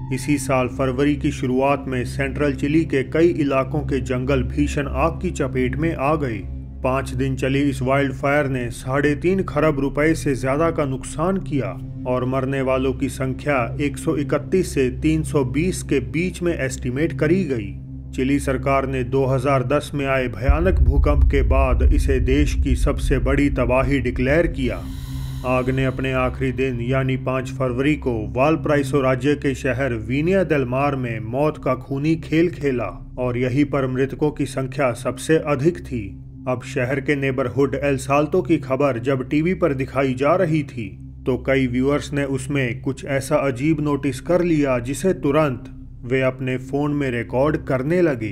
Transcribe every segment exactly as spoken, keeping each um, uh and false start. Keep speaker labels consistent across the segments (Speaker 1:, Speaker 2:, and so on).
Speaker 1: इसी साल फरवरी की शुरुआत में सेंट्रल चिली के कई इलाकों के जंगल भीषण आग की चपेट में आ गए। पाँच दिन चली इस वाइल्ड फायर ने साढ़े तीन खरब रुपए से ज्यादा का नुकसान किया और मरने वालों की संख्या एक सौ इकतीस से तीन सौ बीस के बीच में एस्टिमेट करी गई। चिली सरकार ने दो हज़ार दस में आए भयानक भूकंप के बाद इसे देश की सबसे बड़ी तबाही डिक्लेयर किया। आग ने अपने आखिरी दिन यानी पाँच फरवरी को वालपराइसो राज्य के शहर विनिया देल मार में मौत का खूनी खेल खेला और यहीं पर मृतकों की संख्या सबसे अधिक थी। अब शहर के नेबरहुड एल साल्तो की खबर जब टीवी पर दिखाई जा रही थी तो कई व्यूअर्स ने उसमें कुछ ऐसा अजीब नोटिस कर लिया जिसे तुरंत वे अपने फोन में रिकॉर्ड करने लगे।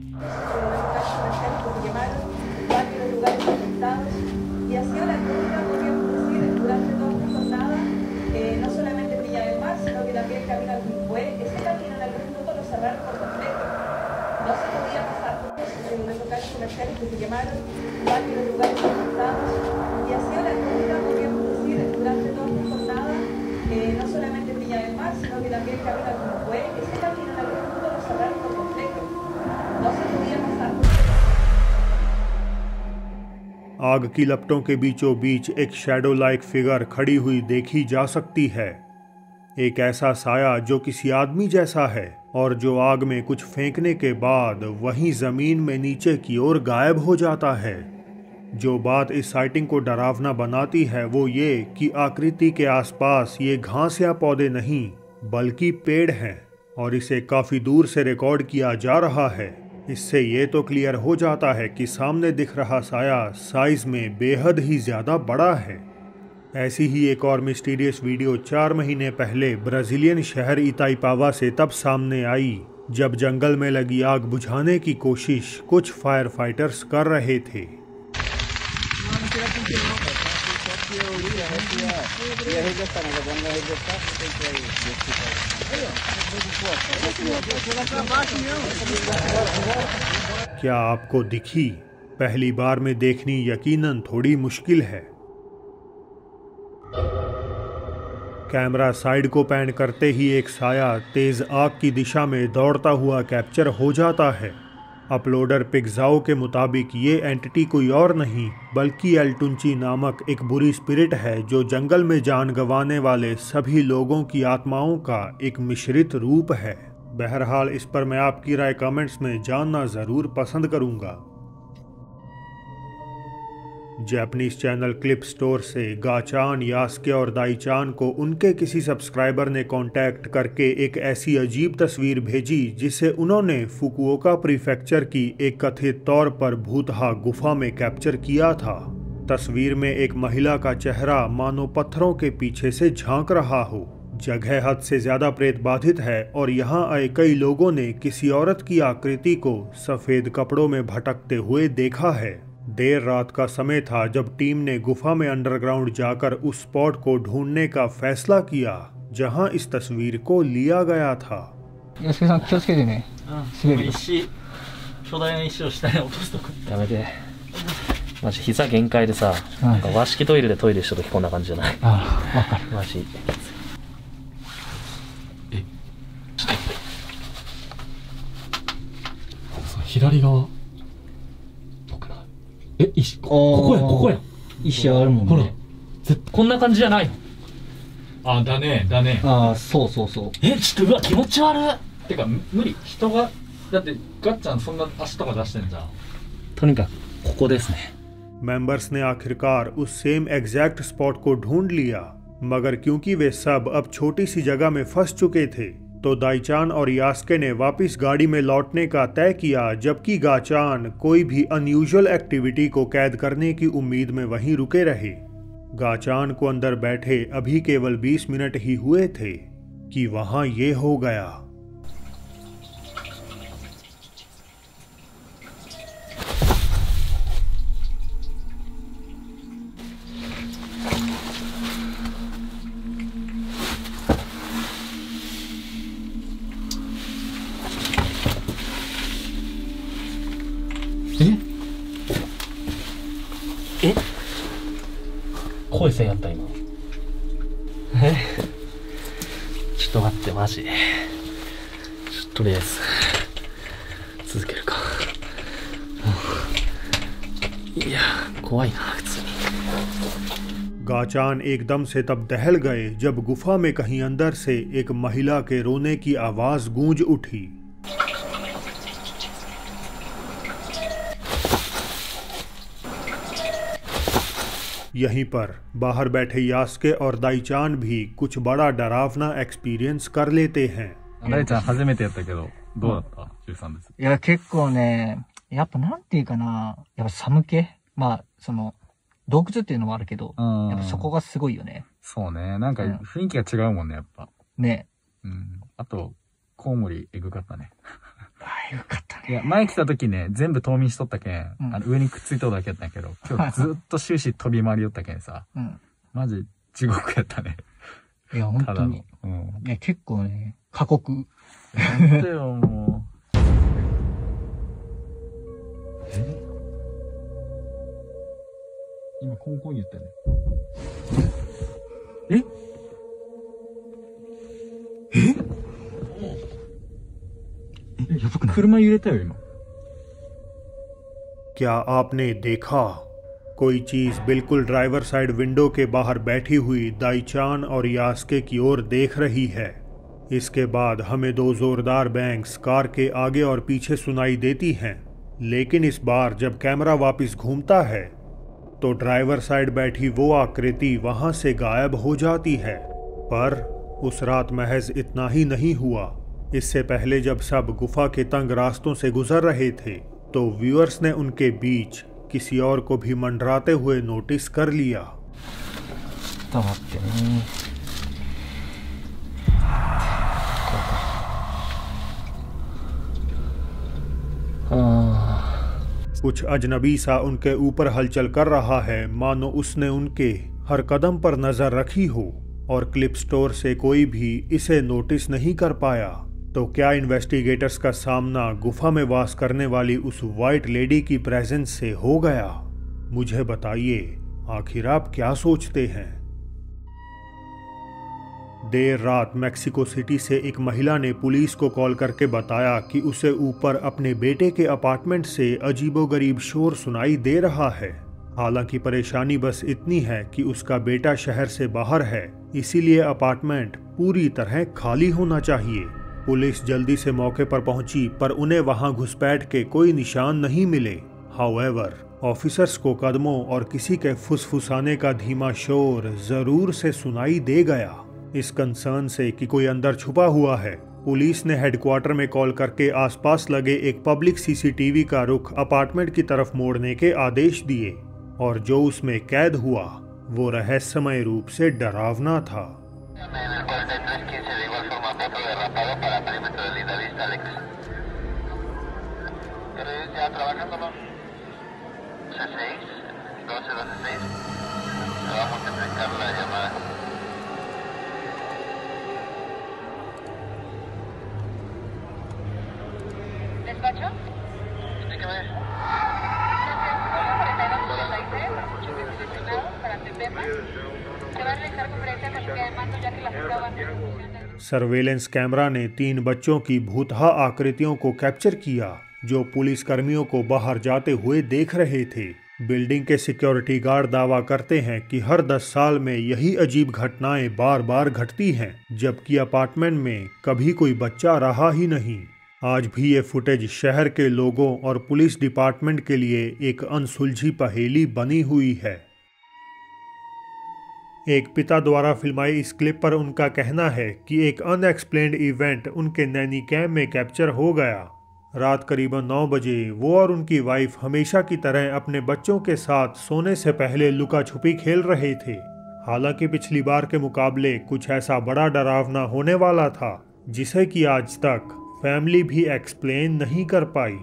Speaker 1: आग की लपटों के बीचों बीच एक शैडो लाइक फिगर खड़ी हुई देखी जा सकती है। एक ऐसा साया जो किसी आदमी जैसा है और जो आग में कुछ फेंकने के बाद वहीं जमीन में नीचे की ओर गायब हो जाता है। जो बात इस साइटिंग को डरावना बनाती है वो ये कि आकृति के आसपास ये घास या पौधे नहीं बल्कि पेड़ हैं और इसे काफी दूर से रिकॉर्ड किया जा रहा है। इससे ये तो क्लियर हो जाता है कि सामने दिख रहा साया साइज में बेहद ही ज्यादा बड़ा है। ऐसी ही एक और मिस्टीरियस वीडियो चार महीने पहले ब्राजीलियन शहर इताइपावा से तब सामने आई जब जंगल में लगी आग बुझाने की कोशिश कुछ फायर फाइटर्स कर रहे थे। क्या आपको दिखी? पहली बार में देखनी यकीनन थोड़ी मुश्किल है। कैमरा साइड को पैन करते ही एक साया तेज आग की दिशा में दौड़ता हुआ कैप्चर हो जाता है। अपलोडर पिग्जाओ के मुताबिक ये एंटिटी कोई और नहीं बल्कि एल्टुंची नामक एक बुरी स्पिरिट है जो जंगल में जान गंवाने वाले सभी लोगों की आत्माओं का एक मिश्रित रूप है। बहरहाल इस पर मैं आपकी राय कमेंट्स में जानना ज़रूर पसंद करूंगा। जापानीज चैनल क्लिप स्टोर से गाचान, यास्के और दाईचान को उनके किसी सब्सक्राइबर ने कांटेक्ट करके एक ऐसी अजीब तस्वीर भेजी जिसे उन्होंने फुकुओका प्रीफेक्चर की एक कथित तौर पर भूतहा गुफा में कैप्चर किया था। तस्वीर में एक महिला का चेहरा मानो पत्थरों के पीछे से झांक रहा हो। जगह हद से ज्यादा प्रेत बाधित है और यहाँ आए कई लोगों ने किसी औरत की आकृति को सफेद कपड़ों में भटकते हुए देखा है। देर रात का समय था जब टीम ने गुफा में अंडरग्राउंड जाकर उस स्पॉट को ढूंढने का फैसला किया जहां इस तस्वीर को लिया गया था।
Speaker 2: え、石、ここや、ここや。石あるもんね。ほら、こんな感じじゃない。あ、だね、だね。ああ、そうそうそう。え、ちょっとうわ、気持ち悪い。てか、無理。人が、だってガッちゃんそんな足とか出してんじゃん。とにかくここですね。
Speaker 1: मेंबर्स ने आखिरकार उस सेम एग्जैक्ट स्पॉट को ढूंढ लिया, मगर क्योंकि वे सब अब छोटी सी जगह में फंस चुके थे तो दाईचान और यास्के ने वापस गाड़ी में लौटने का तय किया, जबकि गाचान कोई भी अनयूजुअल एक्टिविटी को कैद करने की उम्मीद में वहीं रुके रहे। गाचान को अंदर बैठे अभी केवल बीस मिनट ही हुए थे कि वहां ये हो गया।
Speaker 2: え声せんやった今えちょっと待ってマジとりあえず続けるか。いや怖いな普通に。
Speaker 1: गाचान एकदम से तब दहल गए जब गुफा में कहीं अंदर से एक महिला के रोने की आवाज गूंज उठी। यहीं पर बाहर बैठे यास्के और दाईचान भी कुछ बड़ा डरावना एक्सपीरियंस कर लेते हैं।
Speaker 3: 大ちゃん初めてやったけどどうだった？じゅうさんです。
Speaker 4: いや結構ね、やっぱなんていうかな、やっぱ寒気、まあその洞窟っていうのもあるけど、やっぱそこがすごいよね。
Speaker 3: そうね、なんか雰囲気が違うもんねやっぱ。
Speaker 4: ね。
Speaker 3: うん。あとコウモリエグかったね。
Speaker 4: ああ、よかったね。
Speaker 3: いや前来た時ね全部冬眠しとったけん、うん、あの上にくっついとるだけやったんやけど、今日ずっと終始飛び回りよったけんさ、うん、マジ地獄やったね。
Speaker 4: いや本当に。うん。いや結構ね過酷。
Speaker 3: なんでよもう。え？今コンコン言ったよね。え？え？え、やばくない？車揺れたよ今。
Speaker 1: क्या आपने देखा? कोई चीज बिल्कुल ड्राइवर साइड विंडो के बाहर बैठी हुई दाईचान और यास्के की ओर देख रही है। इसके बाद हमें दो जोरदार बैंग्स कार के आगे और पीछे सुनाई देती हैं, लेकिन इस बार जब कैमरा वापस घूमता है तो ड्राइवर साइड बैठी वो आकृति वहां से गायब हो जाती है। पर उस रात महज इतना ही नहीं हुआ। इससे पहले जब सब गुफा के तंग रास्तों से गुजर रहे थे तो व्यूअर्स ने उनके बीच किसी और को भी मंडराते हुए नोटिस कर लिया। कुछ अजनबी सा उनके ऊपर हलचल कर रहा है, मानो उसने उनके हर कदम पर नजर रखी हो, और क्लिप स्टोर से कोई भी इसे नोटिस नहीं कर पाया। तो क्या इन्वेस्टिगेटर्स का सामना गुफा में वास करने वाली उस वाइट लेडी की प्रेजेंस से हो गया? मुझे बताइए, आखिर आप क्या सोचते हैं? देर रात मेक्सिको सिटी से एक महिला ने पुलिस को कॉल करके बताया कि उसे ऊपर अपने बेटे के अपार्टमेंट से अजीबोगरीब शोर सुनाई दे रहा है। हालांकि परेशानी बस इतनी है कि उसका बेटा शहर से बाहर है, इसीलिए अपार्टमेंट पूरी तरह खाली होना चाहिए। पुलिस जल्दी से मौके पर पहुंची, पर उन्हें वहां घुसपैठ के कोई निशान नहीं मिले। हाउएवर, ऑफिसर्स को कदमों और किसी के फुसफुसाने का धीमा शोर जरूर से सुनाई दे गया। इस कंसर्न से कि कोई अंदर छुपा हुआ है, पुलिस ने हेडक्वार्टर में कॉल करके आसपास लगे एक पब्लिक सीसीटीवी का रुख अपार्टमेंट की तरफ मोड़ने के आदेश दिए, और जो उसमें कैद हुआ वो रहस्यमय रूप से डरावना था। सर्वेलेंस कैमरा ने तीन बच्चों की भूतहा आकृतियों को कैप्चर किया, जो पुलिस कर्मियों को बाहर जाते हुए देख रहे थे। बिल्डिंग के सिक्योरिटी गार्ड दावा करते हैं कि हर दस साल में यही अजीब घटनाएं बार बार घटती हैं, जबकि अपार्टमेंट में कभी कोई बच्चा रहा ही नहीं। आज भी ये फुटेज शहर के लोगों और पुलिस डिपार्टमेंट के लिए एक अनसुलझी पहेली बनी हुई है। एक पिता द्वारा फिल्माई इस क्लिप पर उनका कहना है कि एक अनएक्सप्लेन्ड इवेंट उनके नैनी कैम में कैप्चर हो गया। रात करीबन नौ बजे वो और उनकी वाइफ हमेशा की तरह अपने बच्चों के साथ सोने से पहले लुका छुपी खेल रहे थे। हालांकि पिछली बार के मुकाबले कुछ ऐसा बड़ा डरावना होने वाला था, जिसे कि आज तक फैमिली भी एक्सप्लेन नहीं कर पाई।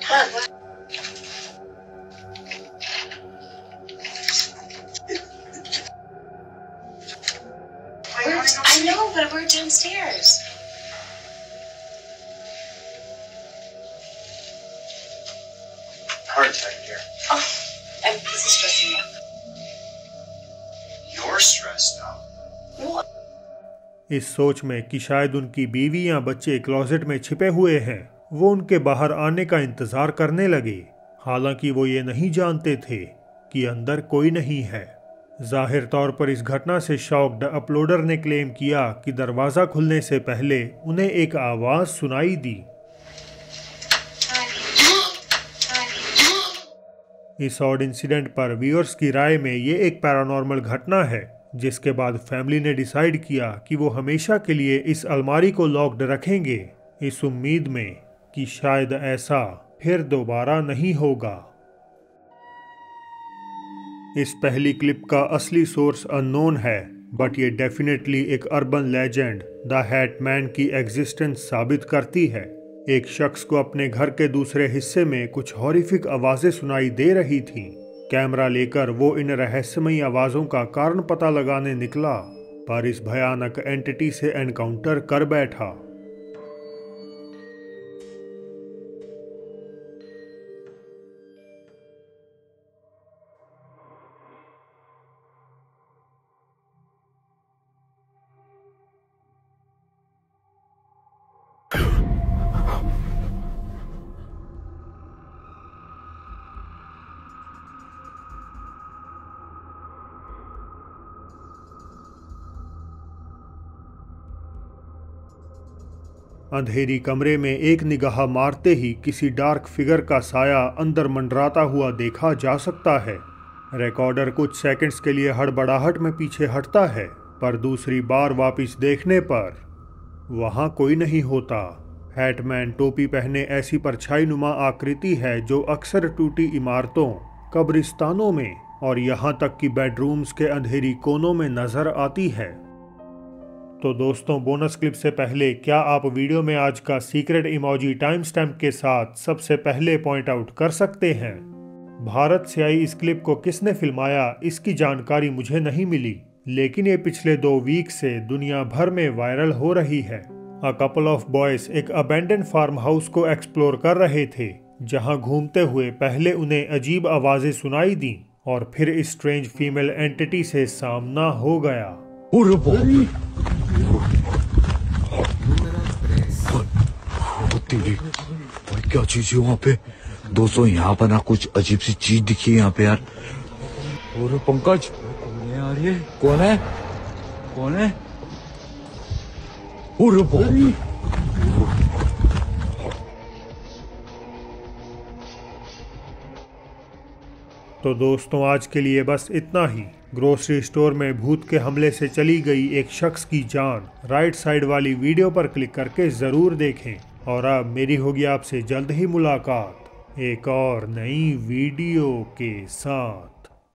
Speaker 5: I know, but we're downstairs.
Speaker 6: Heart attack here.
Speaker 5: Oh, and this is stressing me out.
Speaker 6: You're stressed now.
Speaker 5: What?
Speaker 1: इस सोच में कि शायद उनकी बीवी या बच्चे क्लोजेट में छिपे हुए हैं, वो उनके बाहर आने का इंतजार करने लगे। हालांकि वो ये नहीं जानते थे कि अंदर कोई नहीं है। जाहिर तौर पर इस घटना से शॉक्ड अपलोडर ने क्लेम किया कि दरवाज़ा खुलने से पहले उन्हें एक आवाज़ सुनाई दी। इस ऑड इंसिडेंट पर व्यूअर्स की राय में ये एक पैरानॉर्मल घटना है, जिसके बाद फैमिली ने डिसाइड किया कि वो हमेशा के लिए इस अलमारी को लॉक्ड रखेंगे, इस उम्मीद में कि शायद ऐसा फिर दोबारा नहीं होगा। इस पहली क्लिप का असली सोर्स अननोन है, बट ये डेफिनेटली एक urban legend the hat man की एग्जिस्टेंस साबित करती है। एक शख्स को अपने घर के दूसरे हिस्से में कुछ हॉरिफिक आवाज़ें सुनाई दे रही थीं। कैमरा लेकर वो इन रहस्यमयी आवाज़ों का कारण पता लगाने निकला, पर इस भयानक एंटिटी से एनकाउंटर कर बैठा। अंधेरी कमरे में एक निगाह मारते ही किसी डार्क फिगर का साया अंदर मंडराता हुआ देखा जा सकता है। रिकॉर्डर कुछ सेकंड्स के लिए हड़बड़ाहट में पीछे हटता है, पर दूसरी बार वापस देखने पर वहां कोई नहीं होता। हैटमैन टोपी पहने ऐसी परछाई नुमा आकृति है जो अक्सर टूटी इमारतों, कब्रिस्तानों में और यहाँ तक कि बेडरूम्स के अंधेरी कोनों में नजर आती है। तो दोस्तों, बोनस क्लिप से पहले क्या आप वीडियो में आज का सीक्रेट इमोजी टाइम स्टैम्प के साथ सबसे पहले पॉइंट आउट कर सकते हैं? भारत से आई इस क्लिप को किसने फिल्माया, इसकी जानकारी मुझे नहीं मिली, लेकिन ये पिछले दो वीक से दुनिया भर में वायरल हो रही है। अ कपल ऑफ बॉयज एक अबेंडन फार्म हाउस को एक्सप्लोर कर रहे थे, जहां घूमते हुए पहले उन्हें अजीब आवाजें सुनाई दी और फिर इस स्ट्रेंज फीमेल एंटिटी से सामना हो गया।
Speaker 7: क्या चीज है वहाँ पे? दोस्तों, यहाँ पर ना कुछ अजीब सी चीज दिखी है यहाँ पे यार। और पंकज, कौन है यार ये? कौन है? कौन है? और
Speaker 1: तो दोस्तों, आज के लिए बस इतना ही। ग्रोसरी स्टोर में भूत के हमले से चली गई एक शख्स की जान राइट साइड वाली वीडियो पर क्लिक करके ज़रूर देखें। और अब मेरी होगी आपसे जल्द ही मुलाकात एक और नई वीडियो के साथ।